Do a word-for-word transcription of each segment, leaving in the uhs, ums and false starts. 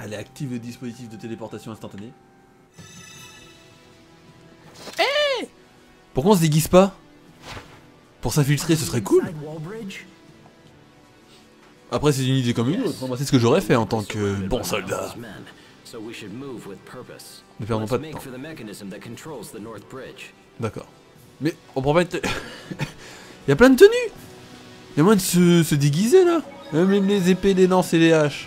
Allez, active le dispositif de téléportation instantanée. Hey, pourquoi on se déguise pas? Pour s'infiltrer, ce serait cool. Après, c'est une idée comme une autre. Moi, c'est ce que j'aurais fait en tant que bon soldat. Ne perdons pas de temps. D'accord. Mais on prend pas une... Il y a plein de tenues. Il y a moyen de se, se déguiser là. Même les épées, les lances et les haches.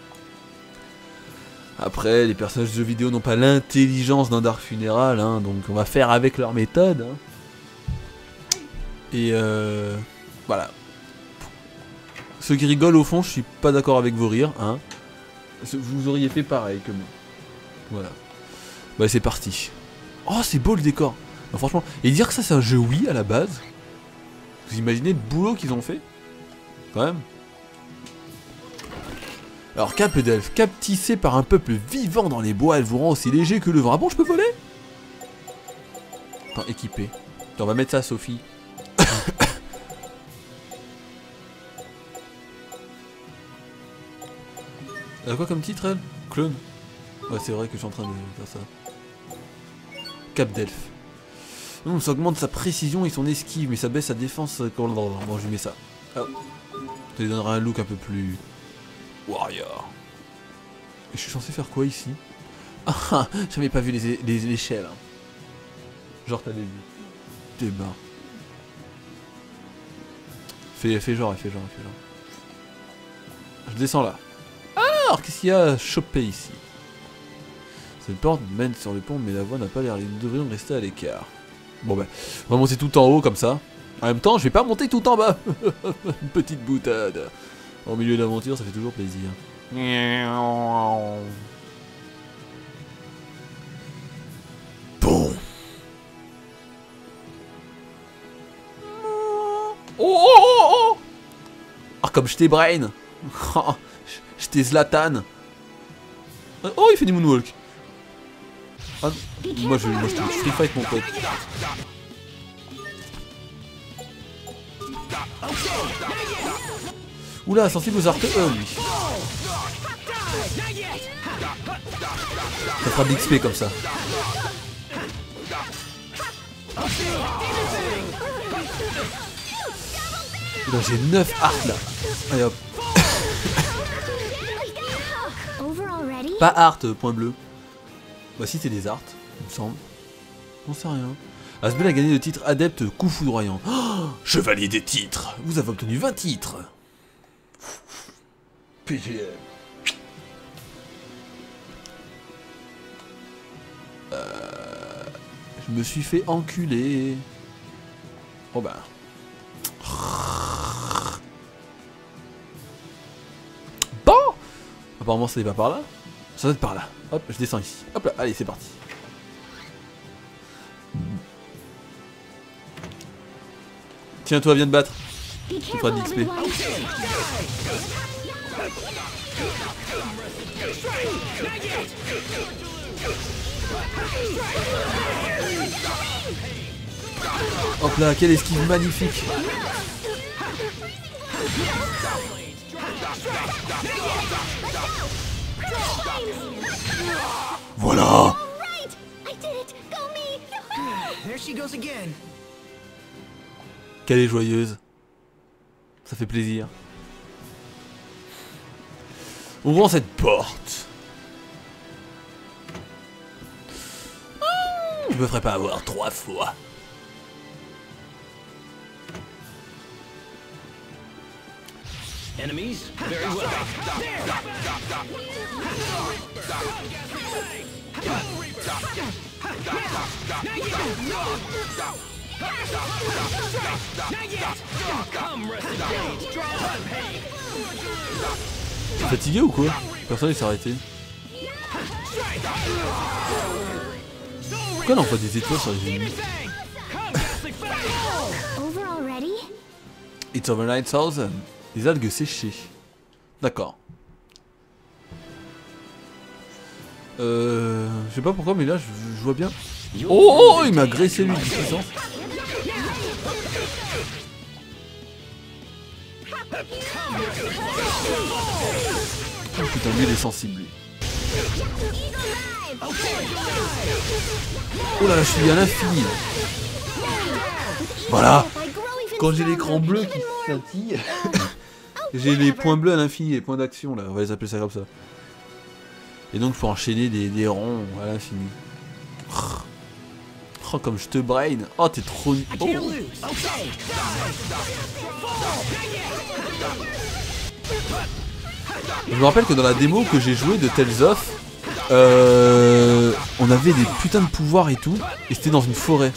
Après, les personnages de jeux vidéo n'ont pas l'intelligence d'un Dark Funeral, hein, donc on va faire avec leur méthode. Hein. Et euh... voilà. Ceux qui rigolent au fond, je suis pas d'accord avec vos rires, hein. Vous auriez fait pareil que moi. Voilà. Bah c'est parti. Oh c'est beau le décor. Non, franchement, et dire que ça c'est un jeu Wii à la base. Vous imaginez le boulot qu'ils ont fait? Quand même. Alors Cape d'Elfe, captissé par un peuple vivant dans les bois, elle vous rend aussi léger que le vent. Ah bon, je peux voler? Attends, équipé. Attends, on va mettre ça à Sophie. Elle a quoi comme titre elle? Clone. Ouais c'est vrai que je suis en train de faire ça. Cape d'Elfe. Non, ça augmente sa précision et son esquive, mais ça baisse sa défense. Bon, je lui mets ça. Oh. Ça lui donnera un look un peu plus... warrior. Et je suis censé faire quoi ici? Ah, j'avais pas vu les, les échelles. Genre t'avais vu. T'es bas. Fais, fais genre, fais genre, fais genre. Je descends là. Alors, qu'est-ce qu'il y a à choper ici? Cette porte mène sur le pont, mais la voie n'a pas l'air. Nous devrions rester à l'écart. Bon ben, on va monter tout en haut comme ça. En même temps, je vais pas monter tout en bas. Une petite boutade. Au milieu de l'aventure, ça fait toujours plaisir. Bon. Oh oh oh oh. Ah, comme je t'ai brain. J'étais Zlatan. Oh, il fait du moonwalk. Ah, moi, je, moi, je te free fight, mon pote. Oula, sensible aux arcs E, lui. Ça fera de l'X P comme ça. J'ai neuf arcs là. Allez hop. Pas art, point bleu. Bah si c'est des arts, il me semble. J'en sais rien. Asbel a gagné le titre adepte coup foudroyant. Oh, chevalier des titres. Vous avez obtenu vingt titres. P G M. Euh, je me suis fait enculer. Oh bah. Bon. Apparemment ça n'est pas par là. Ça doit être par là. Hop, je descends ici. Hop là, allez, c'est parti. Tiens, toi, viens te battre. Tu feras de l'X P. Hop là, quelle esquive magnifique. Voilà. Qu'elle est joyeuse. Ça fait plaisir. Ouvrons cette porte. Je me ferais pas avoir trois fois. Enemies? Very well. T'es fatigué ou quoi? Personne s'est arrêté. Pourquoi on envoie des étoiles sur les ennemis? It's over nine thousand. Les algues séchées. D'accord. Euh... Je sais pas pourquoi, mais là, je, je vois bien... Oh, oh, il m'a graissé lui, de puissance. Oh putain, lui, il est sensible, lui. Oh là là, je suis à l'infini. Voilà. Quand j'ai l'écran bleu qui scintille, j'ai les points bleus à l'infini, les points d'action là, on va les appeler ça comme ça. Et donc je peux enchaîner des, des ronds à l'infini. Oh, comme je te brain. Oh, t'es trop... Oh. Je me rappelle que dans la démo que j'ai joué de Tales of, euh, on avait des putains de pouvoirs et tout, et c'était dans une forêt.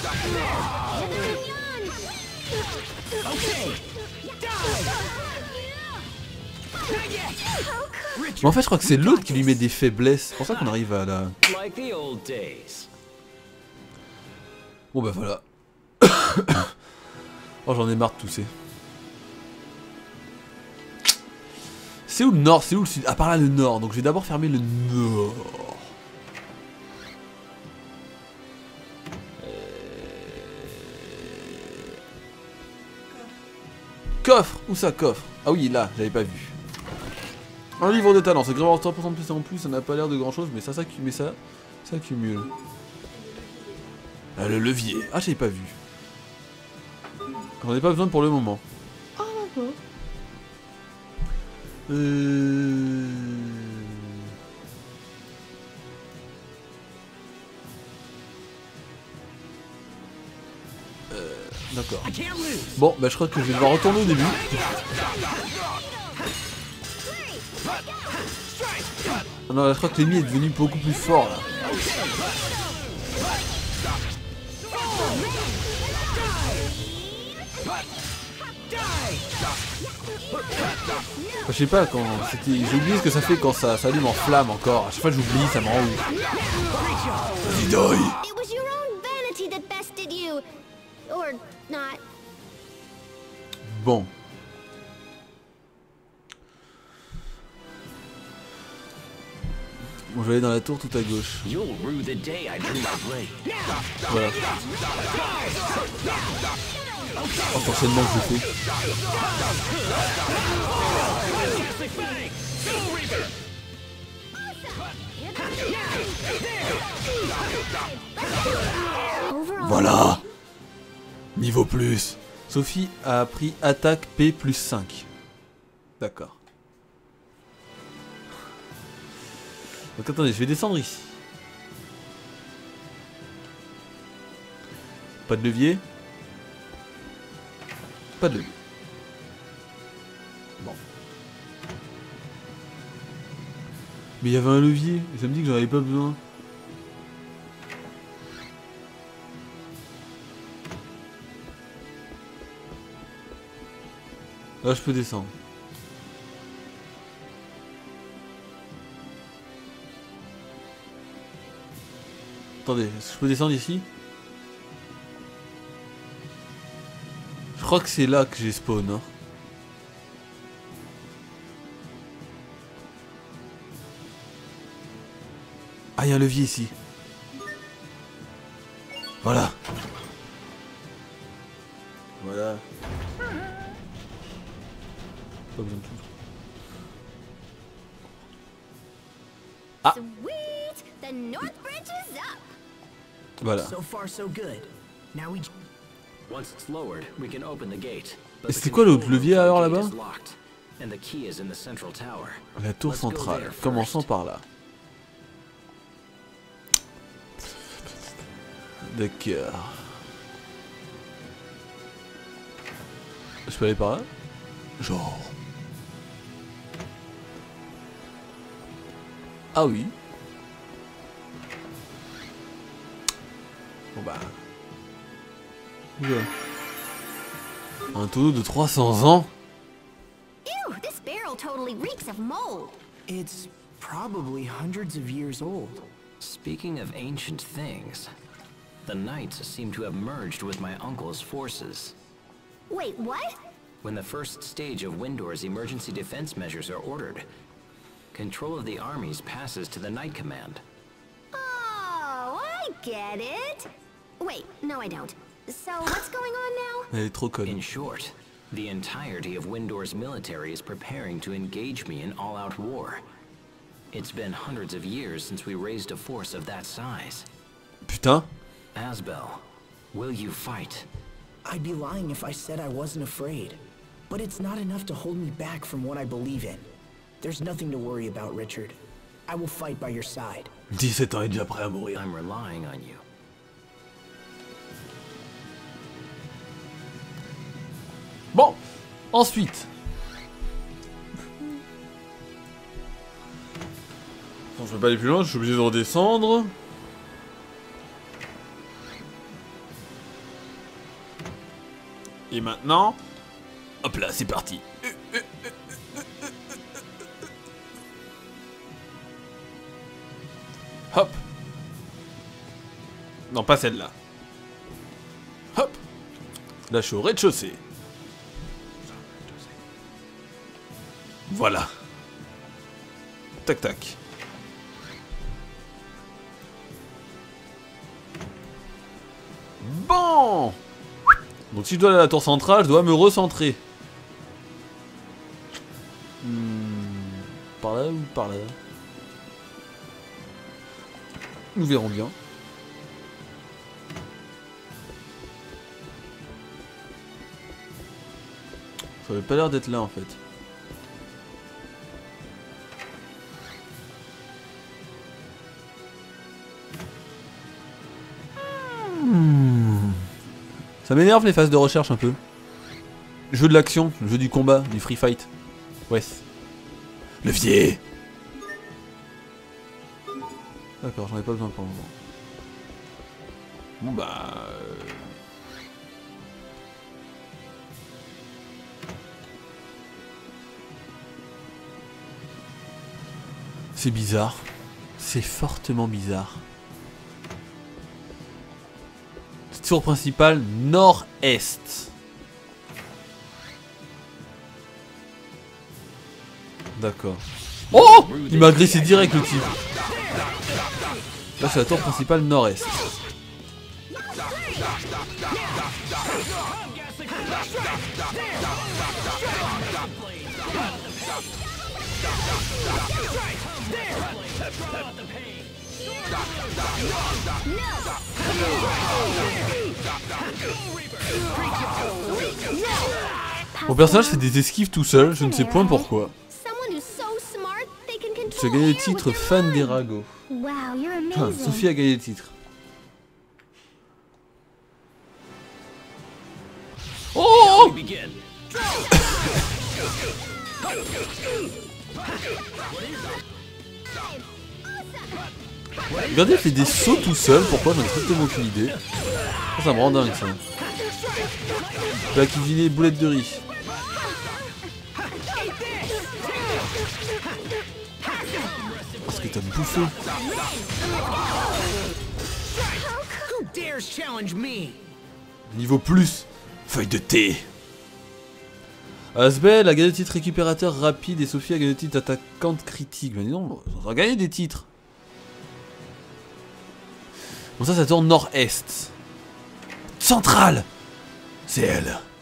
Mais en fait, je crois que c'est l'autre qui lui met des faiblesses. C'est pour ça qu'on arrive à la... Bon bah voilà. Oh, j'en ai marre de tousser. C'est où le nord? C'est où le sud? Ah, par là le nord. Donc je vais d'abord fermer le nord. Euh... Coffre. Où ça, coffre? Ah oui, là, j'avais pas vu. Un livre de talent. C'est grave trois pour cent de plus en plus. Ça n'a pas l'air de grand chose, mais ça, ça, mais ça, ça accumule. Ah, le levier. Ah, j'avais pas vu. J'en ai pas besoin pour le moment. Ah, d'accord. Euh... Euh... D'accord. Bon, bah je crois que je vais devoir retourner au début. Non, là, je crois que l'ennemi est devenu beaucoup plus fort là. Je sais pas quand c'était. J'ai oublié ce que ça fait quand ça s'allume en flamme encore. À chaque fois que j'oublie, ça me rend ouf. Vas-y, die. Bon. Bon, je vais aller dans la tour tout à gauche. Voilà. Oh, forcément que je fais. Voilà. Niveau plus. Sophie a appris attaque P plus cinq. D'accord. Donc attendez, je vais descendre ici. Pas de levier. Pas de levier. Bon. Mais il y avait un levier, et ça me dit que j'en avais pas besoin. Là je peux descendre. Attendez, est-ce que je peux descendre ici? Je crois que c'est là que j'ai spawn, hein. Ah, il y a un levier ici. Voilà. Voilà. Pas besoin de tout. Ah. Voilà. Et c'était quoi l'autre levier alors là-bas? La tour centrale. Commençons par là. D'accord. Je peux aller par là? Genre. Ah oui. Bon bah. Oula. Un tonneau de trois cents ans. Ew, this barrel totally reeks of mold. It's probably hundreds of years old. Speaking of ancient things, the Knights seem to have merged with my uncle's forces. Wait, what? When the first stage of Windor's emergency defense measures are ordered, control of the armies passes to the Knight Command. Oh, I get it. Wait, no I don't. So what's going on now? Elle est trop conne. In short, the entirety of Windor's military is preparing to engage me in all-out war. It's been hundreds of years since we raised a force of that size. Putain. Asbel, will you fight? I'd be lying if I said I wasn't afraid. But it's not enough to hold me back from what I believe in. There's nothing to worry about, Richard. I will fight by your side. dix-sept ans et déjà prêt à mourir. I'm relying on you. Bon, ensuite. Bon, je peux pas aller plus loin, je suis obligé de redescendre. Et maintenant, hop là, c'est parti. Hop. Non, pas celle-là. Hop. Là, je suis au rez-de-chaussée. Voilà. Tac, tac. Bon. Donc si je dois aller à la tour centrale, je dois me recentrer. Hmm, par là ou par là? Nous verrons bien. Ça avait pas l'air d'être là en fait. Hmm. Ça m'énerve les phases de recherche un peu. Jeu de l'action, jeu du combat, du free fight. Ouais. Levier. D'accord, j'en ai pas besoin pour le moment. Bon bah... Euh... C'est bizarre. C'est fortement bizarre. Tour principale nord-est. D'accord. Oh! Il m'a agressé direct le type. Là c'est la tour principale nord-est. Mon personnage fait des esquives tout seul, je ne sais point pourquoi. Tu as gagné le titre fan des ragots. Ah, Sophie a gagné le titre. Oh! Regardez, il fait des sauts tout seul, pourquoi? J'en ai strictement aucune idée. Ça, ça me rend dingue ça. Je vais à cuisiner boulettes de riz. Parce que t'as bouffé. Niveau plus, feuille de thé. Asbel a gagné le titre récupérateur rapide et Sophie a gagné le titre attaquante critique. Mais dis donc, on a gagné des titres. Bon ça, ça tourne nord-est. Centrale. C'est elle.